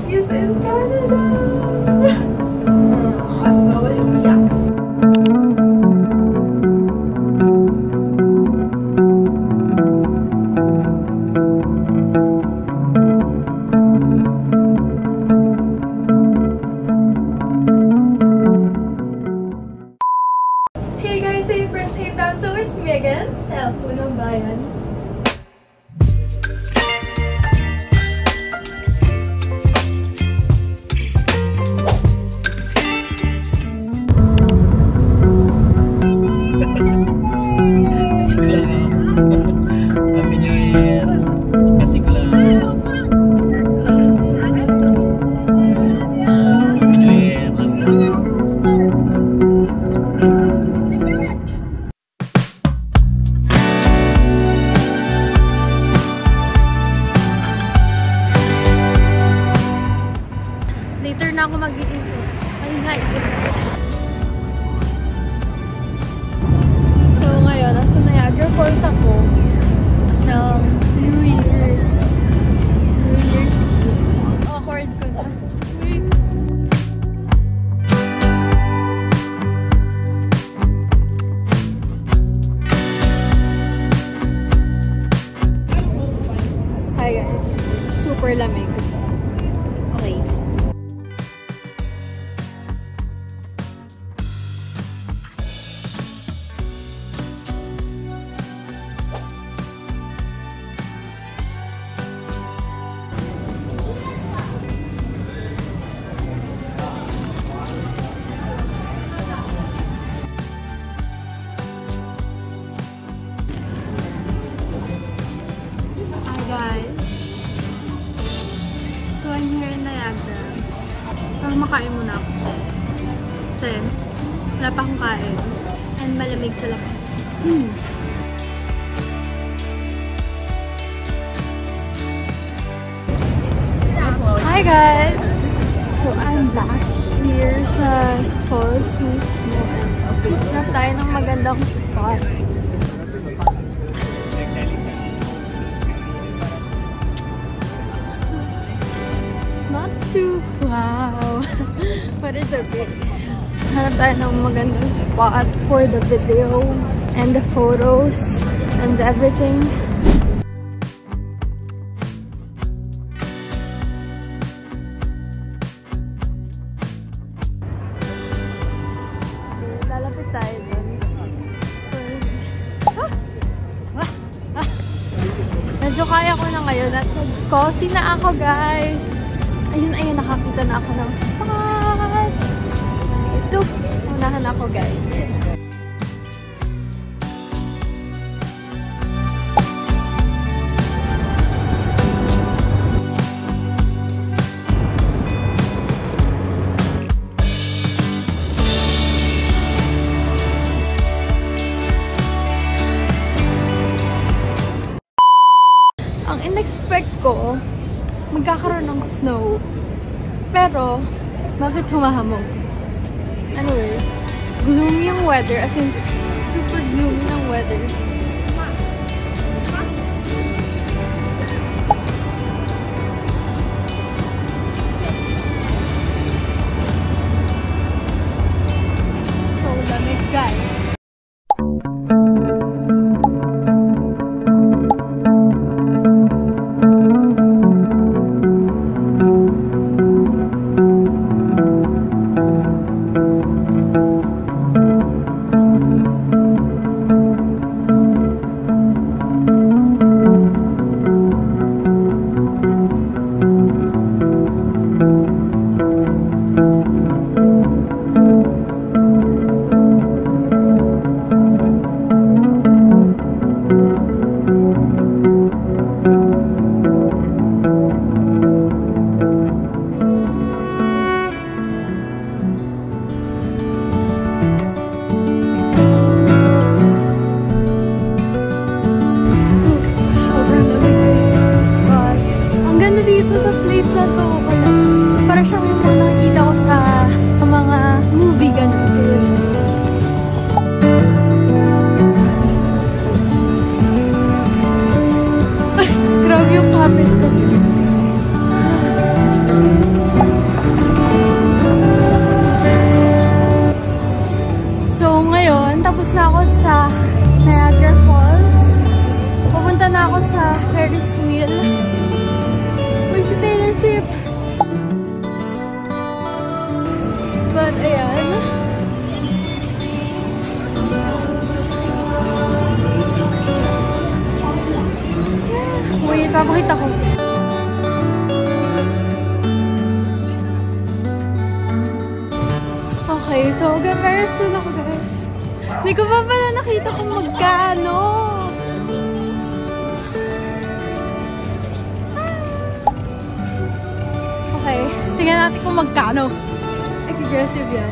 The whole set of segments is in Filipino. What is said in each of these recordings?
is in Canada! Bawal umiyak. Hey guys, hey friends, hey fam! So it's me again, El Punong Bayan. Later na ako mag-iikot. Ayun nga, ikot. So ngayon, nasa Niagara Falls ako ng New Year. New Year's Eve. Awkward ko na. Hi guys. Super lamig. Okay. Guys, so I'm here in Niagara. So makain muna ako. Kasi wala pa akong kain. And malamig sa labas. Hi guys! So I'm back here sa falls mismo. Hanap tayo ng magandang spot. Not too wow, but it's okay. Hanap tayo ng magandang spot for the video and the photos and everything. Lalapit tayo dun. Medyo kaya ko na ngayon at nag-coffee na ako guys. Ayun, nakakita na ako ng spot. Ito, unahan ako guys. Ang in-expect ko, magkakaroon ng snow. Pero, bakit humahamog? Anyway, gloomy yung weather. As in, super gloomy ng weather. So, lamig guys. Mag-comparison ako, guys. Hindi ko pa pala nakita kung magkano. Okay, tingnan natin kung magkano. Aggressive yan.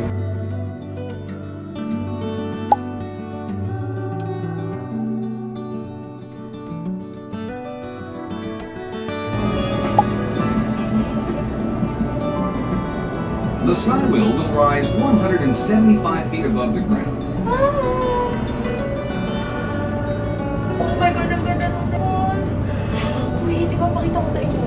The Skywheel will rise 175 feet above the ground. Oh my God, ang ganda ng falls! Wait, di ba pakita ko sa inyo?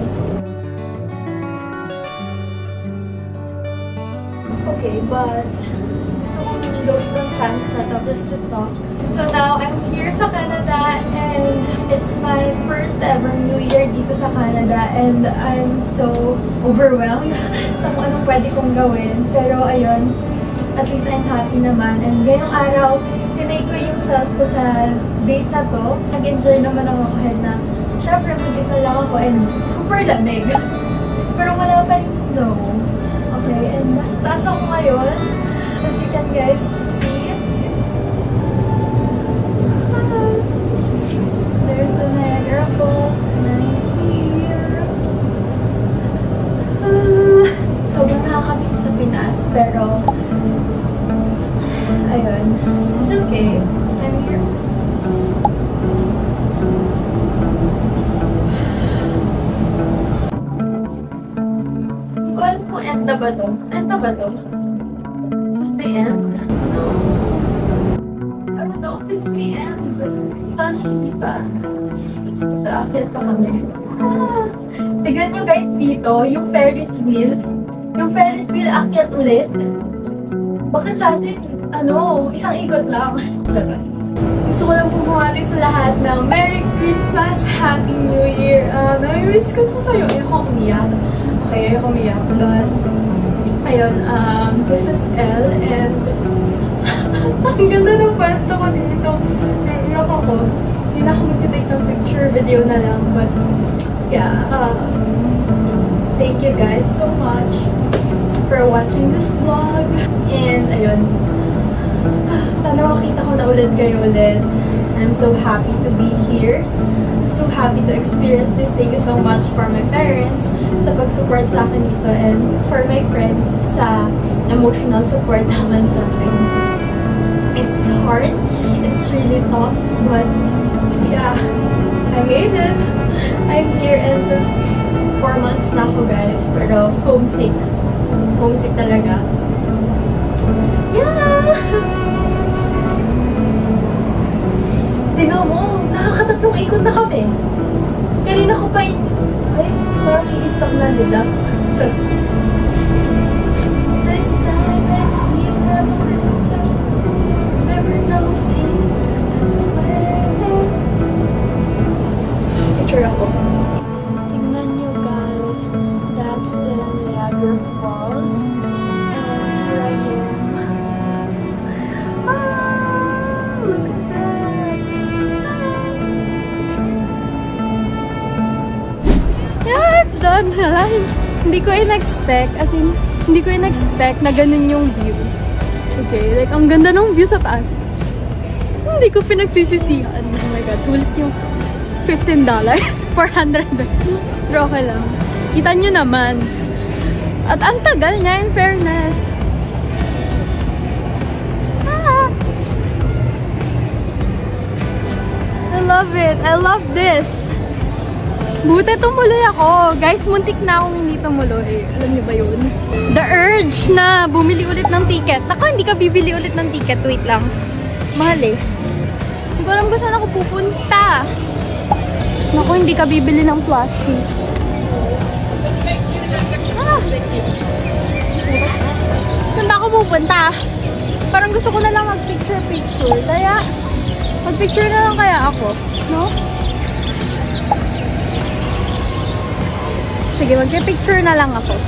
Okay, but gusto kong gawin ng chance na to just to talk. So now, I'm here sa Canada and it's my first ever New Year dito sa Canada and I'm so overwhelmed sa kung anong pwede kong gawin. Pero ayun, at least I'm happy naman. And ngayong araw, tinake ko yung self ko sa date na to. Nag-enjoy naman ako kahit na syempre mag-isa lang ako and super lamig. Pero wala pa rin snow. Okay, and nasa taas ako ngayon. As you can guys see, there's the Niagara Falls and I'm here. Sobrang nakakapit sa Pinas, pero ayun, it's okay. I'm here. Hindi ko alam kung end na ba to. End na ba to? Is this the end? No. I don't know if it's the end. Sana hindi pa. Sa akin pa kami. Tignan nyo guys dito, yung Ferris wheel. Yung Ferris wheel akyat ulit. Bakit sa atin, isang ikot lang. Gusto ko lang bumati sa lahat ng Merry Christmas, Happy New Year. Nami-miss ko na kayo. Ayoko umiyak. Okay, ayoko umiyak. But, ayun, this is Elle and ang ganda ng pwesto ko dito. Naiiyak ako. Hindi na ako mag-take ng picture, video na lang. But, yeah, thank you guys so much for watching this vlog. And, ayun, sana makita ko na ulit kayo ulit. I'm so happy to be here. I'm so happy to experience this. Thank you so much for my parents sa pag-support sa akin dito and for my friends sa emotional support naman sa akin. It's hard. It's really tough. But, yeah, I made it. I'm here and 4 months na ako guys. Pero homesick. Homesick talaga. Yeah! Tingnan mo, nakakatatlong ikot na kami. Kanina ko pa yun. Ay, parang i-stop na nila. Sorry. This time, let's see if never myself. Never knowing. I swear. Picture ako. Tingnan nyo guys. That's the Niagara Falls. And here I am. Look at that. Yeah, it's done. Hindi ko in-expect, as in, hindi ko in-expect na ganun yung view. Okay, like, ang ganda ng view sa taas. Hindi ko pinagsisisihan. Oh my God, sulit yung $15. 400. Pero okay lang. Kita nyo naman. At ang tagal niya, in fairness. I love it. I love this. Buti tumuloy ako. Guys, muntik na akong hindi tumuloy. Alam niyo ba yun? The urge na bumili ulit ng ticket. Naku, hindi ka bibili ulit ng ticket. Wait lang. Mahal eh. Hindi ko alam kung saan ako pupunta. Naku, hindi ka bibili ng plastic. Saan ba ako pupunta? Parang gusto ko na lang mag-picture-picture. Kaya, mag-picture na lang kaya ako. No? Sige, mag-picture na lang ako.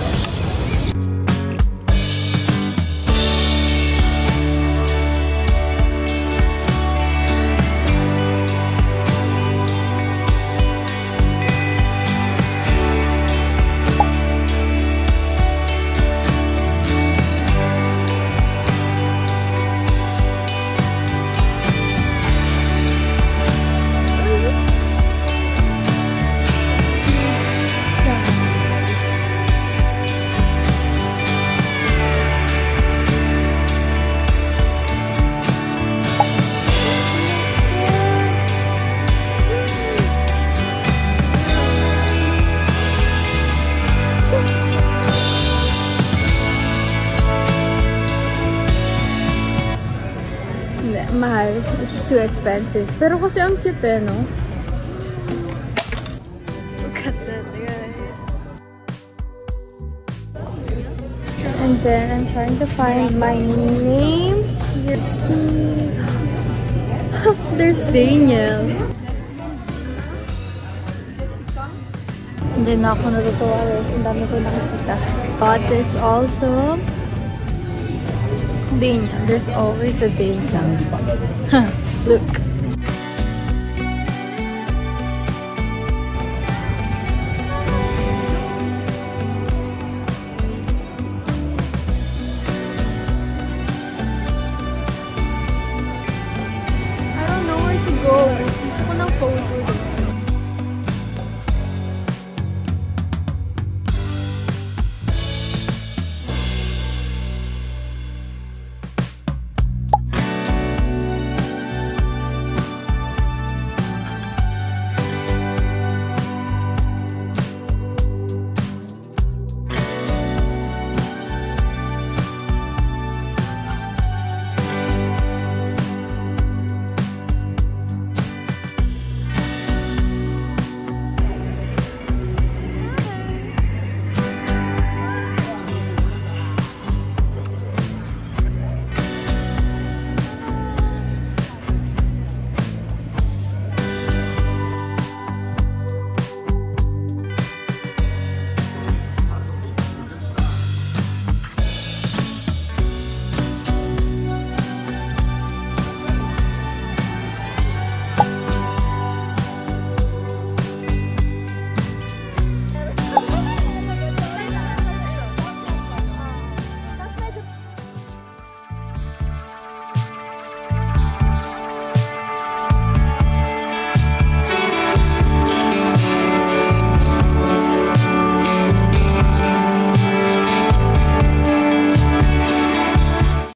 mahal. It's too expensive. Pero kasi ang cute eh, no? Look at that, guys. And then I'm trying to find my name. You see, there's Daniel. Hindi na ako natutuwa guys. Ang dami ko nakikita. But there's also Daniel. There's always a Daniel. Look.